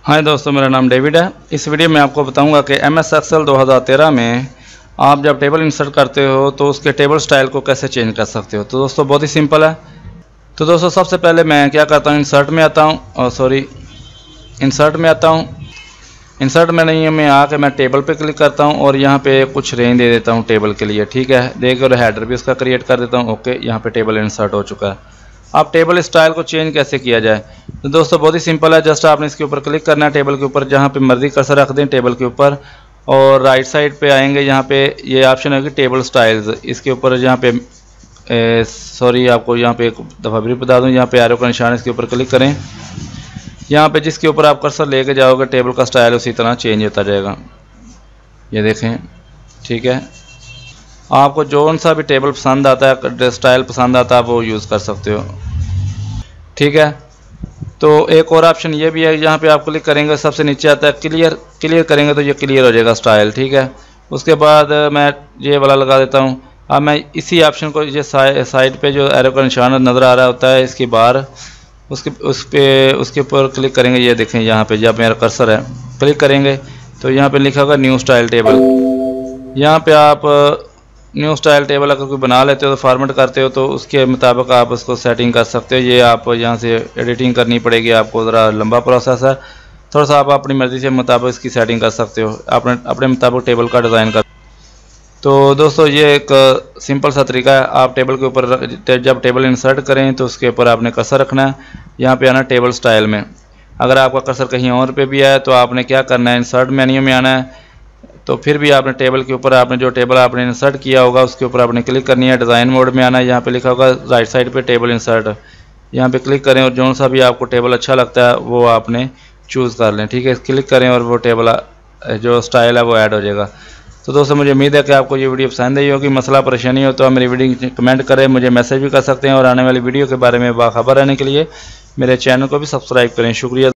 हाय दोस्तों, मेरा नाम डेविड है। इस वीडियो में आपको बताऊंगा कि MS Excel 2013 में आप जब टेबल इंसर्ट करते हो तो उसके टेबल स्टाइल को कैसे चेंज कर सकते हो। तो दोस्तों बहुत ही सिंपल है। तो दोस्तों सबसे पहले मैं क्या करता हूँ, इंसर्ट में आता हूँ। इंसर्ट में नहीं है, मैं आके मैं टेबल पे क्लिक करता हूँ और यहाँ पे कुछ रेंज दे देता हूँ टेबल के लिए। ठीक है, देखकर हेडर भी उसका क्रिएट कर देता हूँ। ओके, यहाँ पे टेबल इंसर्ट हो चुका है। अब टेबल स्टाइल को चेंज कैसे किया जाए, तो दोस्तों बहुत ही सिंपल है। जस्ट आपने इसके ऊपर क्लिक करना है, टेबल के ऊपर जहाँ पे मर्जी कर्सर रख दें टेबल के ऊपर, और राइट साइड पे आएंगे। यहाँ पे ये ऑप्शन है कि टेबल स्टाइल्स, इसके ऊपर यहाँ पे आपको यहाँ पे एक दफ़ा भी बता दूँ, यहाँ पे एरो का निशान, इसके ऊपर क्लिक करें। यहाँ पे जिसके ऊपर आप कर्सर लेके जाओगे टेबल का स्टाइल उसी तरह चेंज होता जाएगा। ये देखें, ठीक है। आपको जौन सा भी टेबल पसंद आता है, स्टाइल पसंद आता है, आप वो यूज़ कर सकते हो। ठीक है, तो एक और ऑप्शन ये भी है, यहाँ पे आप क्लिक करेंगे सबसे नीचे आता है क्लियर करेंगे तो ये क्लियर हो जाएगा स्टाइल। ठीक है, उसके बाद मैं ये वाला लगा देता हूँ। अब मैं इसी ऑप्शन को, ये साइड पे जो एरो का निशान नज़र आ रहा होता है इसकी बार, उसके ऊपर क्लिक करेंगे। ये देखें, यहाँ पे जब मेरा कर्सर है क्लिक करेंगे तो यहाँ पे लिखा होगा न्यू स्टाइल टेबल। यहाँ पे आप न्यू स्टाइल टेबल अगर कोई बना लेते हो तो फॉर्मेट करते हो तो उसके मुताबिक आप उसको सेटिंग कर सकते हो। ये आप यहाँ से एडिटिंग करनी पड़ेगी आपको, ज़रा लंबा प्रोसेस है। थोड़ा सा आप अपनी मर्ज़ी से मुताबिक इसकी सेटिंग कर सकते हो, अपने मुताबिक टेबल का डिज़ाइन कर। तो दोस्तों ये एक सिंपल सा तरीका है। आप टेबल के ऊपर जब टेबल इंसर्ट करें तो उसके ऊपर आपने कर्सर रखना है, यहाँ पे आना टेबल स्टाइल में। अगर आपका कर्सर कहीं और पे भी है तो आपने क्या करना है, इंसर्ट मेन्यू में आना है। तो फिर भी आपने टेबल के ऊपर, आपने जो टेबल आपने इंसर्ट किया होगा उसके ऊपर आपने क्लिक करनी है। डिज़ाइन मोड में आना है, यहाँ पे लिखा होगा राइट साइड पे टेबल इंसर्ट, यहाँ पे क्लिक करें और जो सा भी आपको टेबल अच्छा लगता है वो आपने चूज़ कर लें। ठीक है, क्लिक करें और वो टेबल जो स्टाइल है वो ऐड हो जाएगा। तो दोस्तों मुझे उम्मीद है कि आपको ये वीडियो पसंद आई होगी। मसला परेशानी हो तो आप मेरी वीडियो कमेंट करें, मुझे मैसेज भी कर सकते हैं, और आने वाली वीडियो के बारे में बाखबर रहने के लिए मेरे चैनल को भी सब्सक्राइब करें। शुक्रिया।